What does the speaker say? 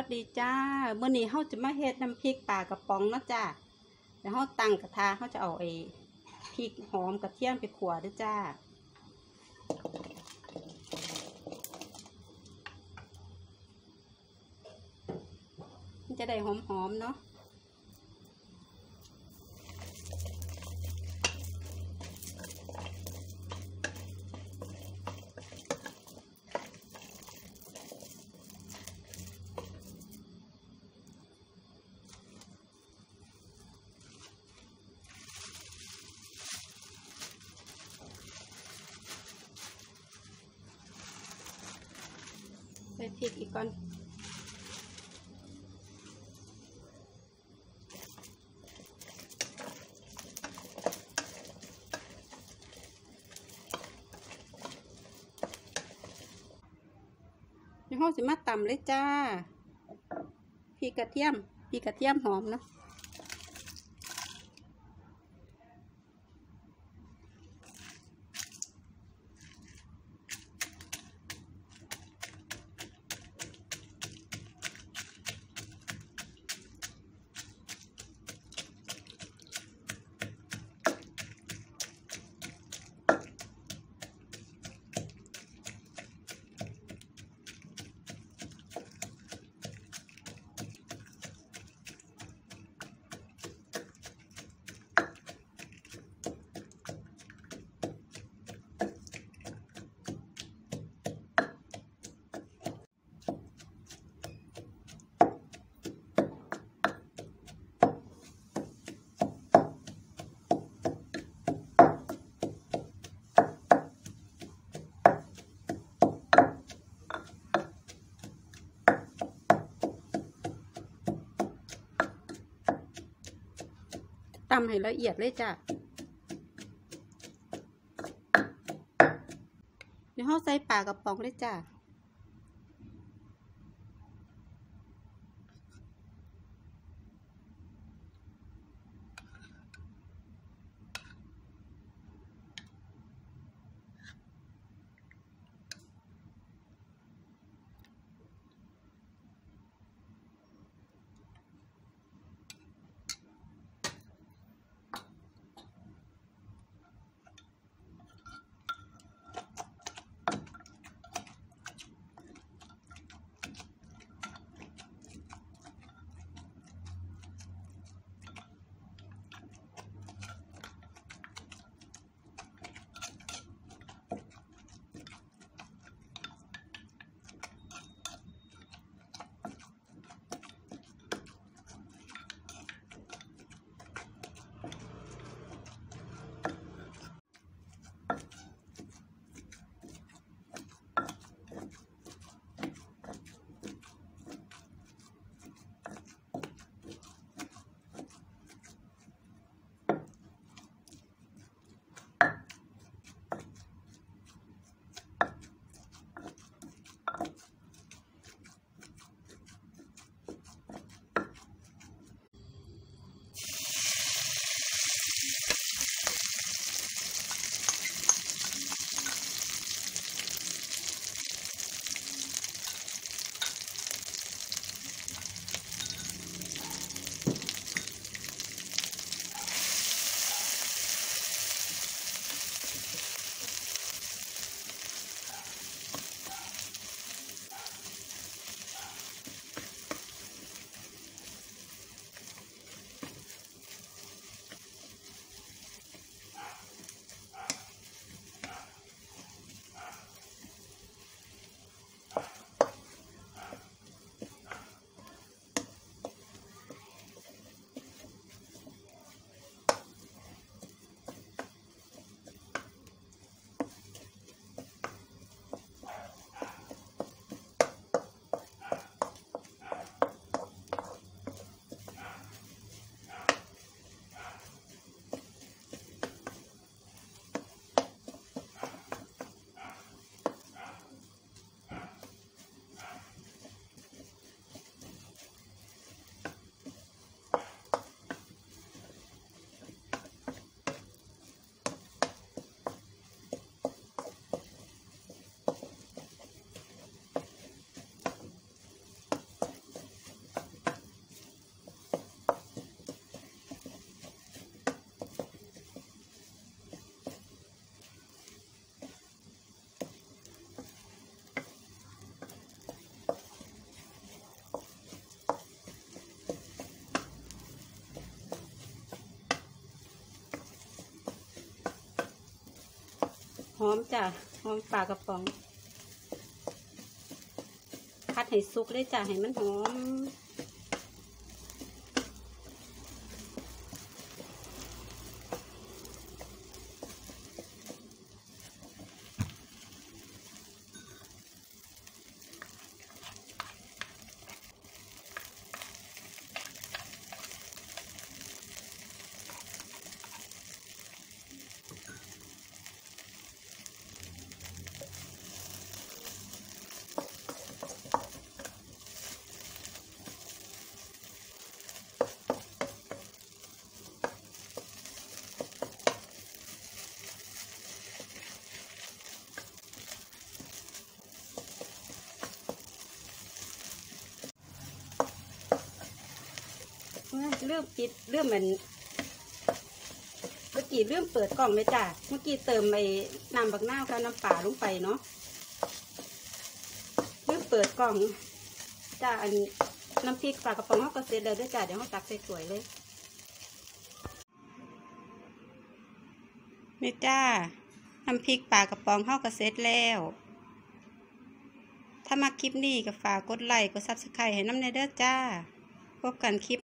วัสดีจ้าเมื่อนี้เฮาจะมาเฮ็ดน้ำพริกปลากระป๋องเนาะจ้าแล้วเฮาตั้งกระทะเฮาจะเอาพริกหอมกระเทียมไปขั่วด้วยจ้ามันจะได้หอมๆเนาะใส่พริกอีกก่อนเดี๋ยวเราสิมาตำเลยจ้าพริกกระเทียมหอมเนาะตำให้ละเอียดเลยจ้ะเดี๋ยวเราใส่ปลากระป๋องเลยจ้ะหอมจ้ะหอมปลากระป๋องผัดให้สุกเลยจ้ะให้มันหอมเริ่มปิดเริ่มเหมือนเมื่อกี้เริ่มเปิดกล่องเลยจ้ะเมื่อกี้เติมไปน้ำบักนาวกับน้ำปลาลงไปเนาะเริ่มเปิดกล่องจ้ะอันน้ำพริกปลากระป๋องเขาก็เสร็จแล้วด้วยจ้ะเดี๋ยวเขาตักใส่ถ้วยเลยนี่จ้าน้ำพริกปลากระป๋องเขาก็เสร็จแล้วถ้ามาคลิปนี้ก็ฝากกดไลค์กดซับสไครต์ให้น้ำในเด้อจ้าพบกันคลิป